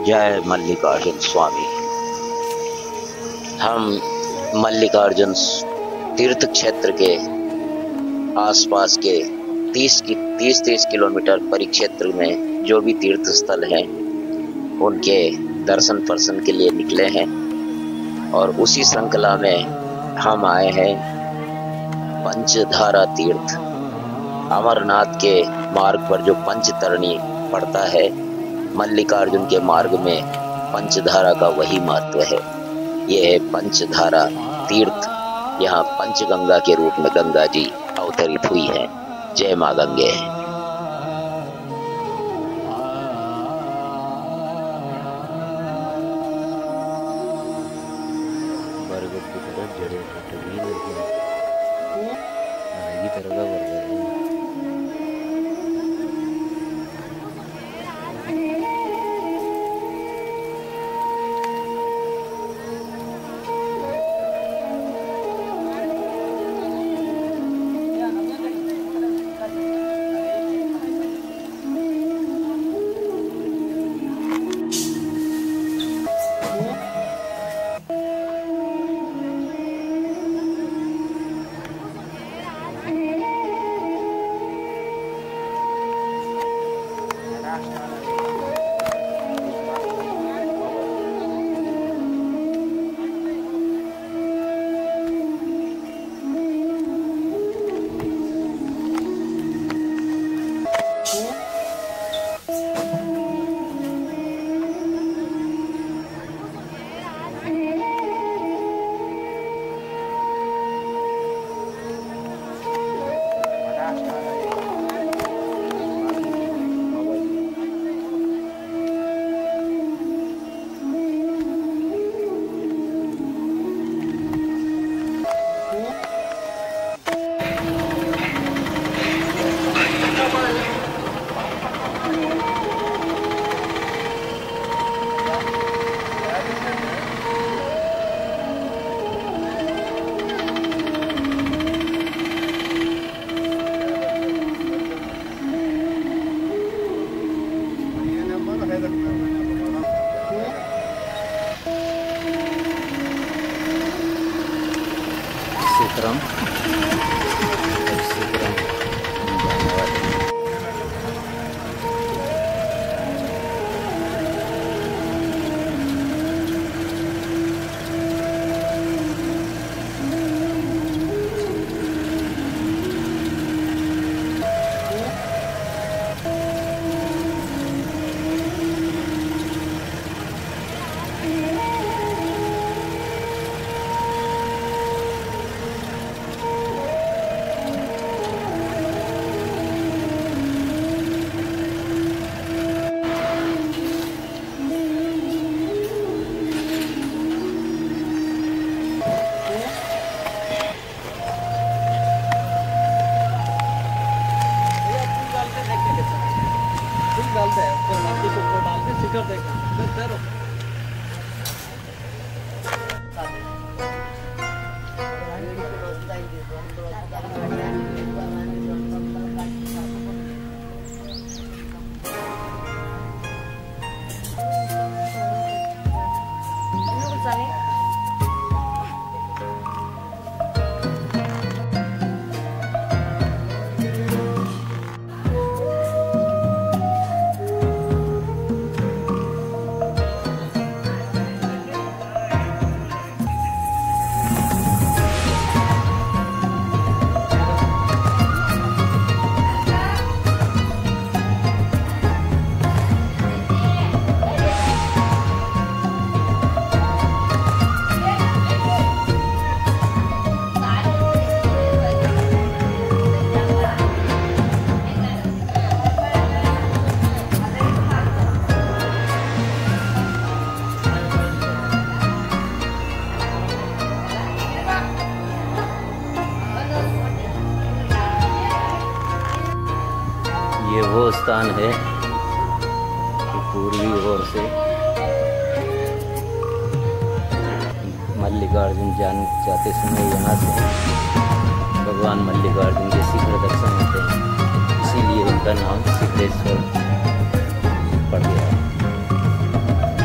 जय मल्लिकार्जुन स्वामी। हम मल्लिकार्जुन तीर्थ क्षेत्र के आसपास के 30 किलोमीटर परिक्षेत्र में जो भी तीर्थ स्थल हैं उनके दर्शन के लिए निकले हैं और उसी श्रृंखला में हम आए हैं पंचधारा तीर्थ। अमरनाथ के मार्ग पर जो पंचतरणी पड़ता है, मल्लिकार्जुन के मार्ग में पंचधारा का वही महत्व है। यह है पंचधारा तीर्थ। यहाँ पंचगंगा के रूप में गंगा जी अवतरित हुई हैं। जय माँ गंगे। डालते हैं ऊपर मट्टी को ऊपर डाल के सिकर देगा। ये वो स्थान है कि पूर्वी ओर से मल्लिकार्जुन जाते समय यहाँ से भगवान मल्लिकार्जुन के शीघ्र दर्शन होते हैं, इसीलिए इनका नाम शीघ्रेश्वर पड़ गया है।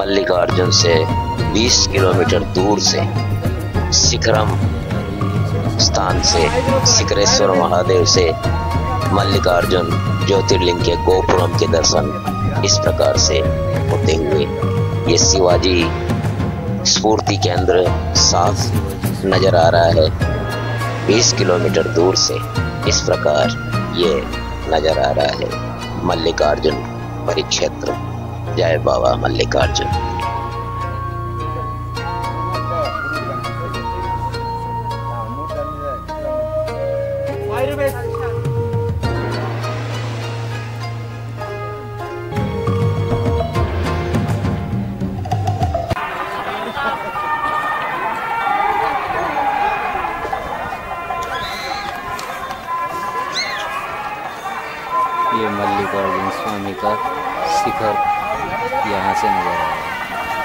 मल्लिकार्जुन से 20 किलोमीटर दूर से शिखरम स्थान से शिखरेश्वर महादेव से मल्लिकार्जुन ज्योतिर्लिंग के गोपुरम के दर्शन इस प्रकार से होते हुए ये शिवाजी स्फूर्ति केंद्र साफ नजर आ रहा है। 20 किलोमीटर दूर से इस प्रकार ये नजर आ रहा है मल्लिकार्जुन परिक्षेत्र। जय बाबा मल्लिकार्जुन। ये मल्लिकार्जुन स्वामी का शिखर यहाँ से नजर आ रहा है।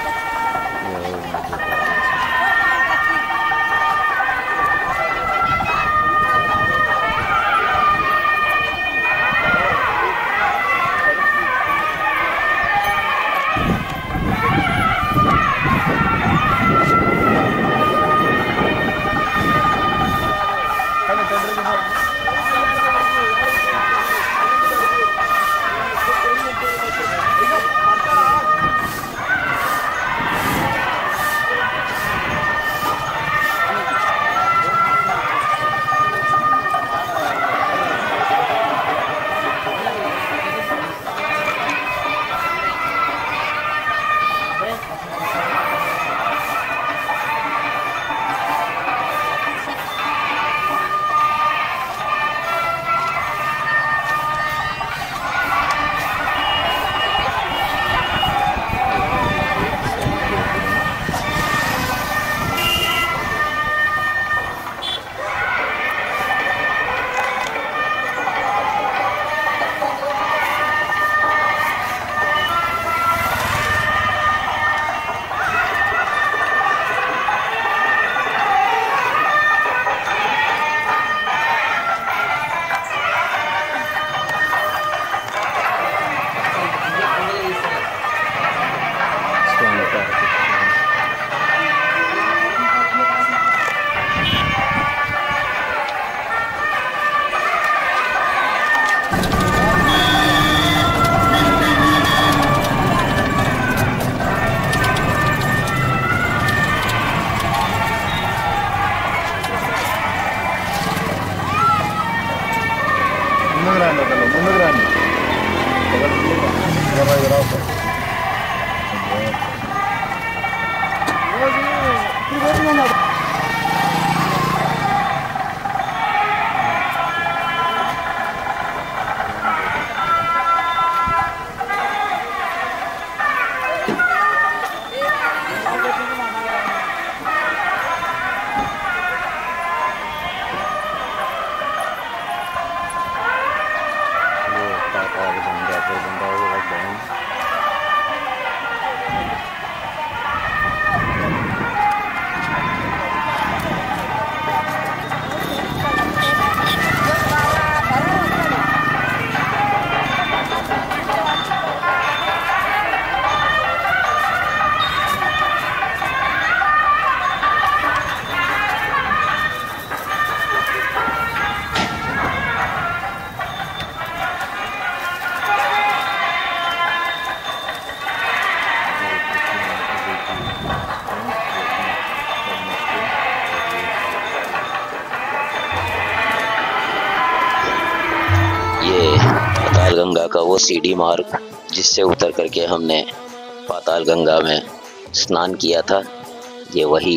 पाताल गंगा का वो सीढ़ी मार्ग जिससे उतर करके हमने पाताल गंगा में स्नान किया था, ये वही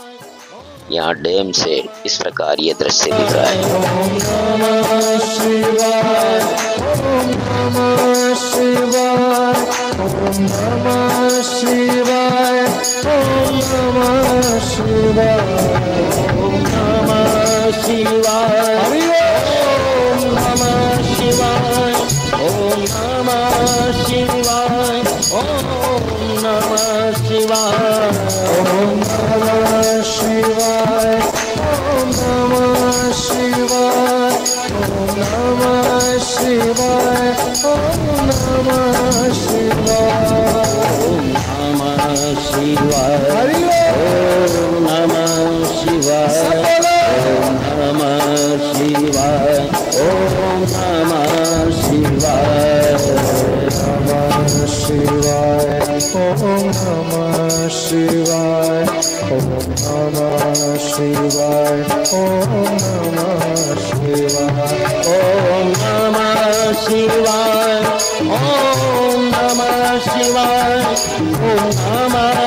यहाँ डैम से इस प्रकार ये दृश्य दिख रहा है। ओम नमः शिवाय, ओम नमः शिवाय, ओम नमः शिवाय, ओम नमः शिवाय, ओम नमः शिवाय, ओम नमः शिवाय, ओम नमः शिवाय, ओम नमः शिवाय, ओम नमः शिवाय, ओम नमः शिवाय, ओम नमः शिवाय, ओम नमः शिवाय, ओम नमः नमः शिवाय, नमः शिवाय, ओम नमः शिवाय, ओम नमः शिवाय, ओम नमः शिवाय, ओम नमः शिवाय, ओम नमः शिवाय, ओम नमः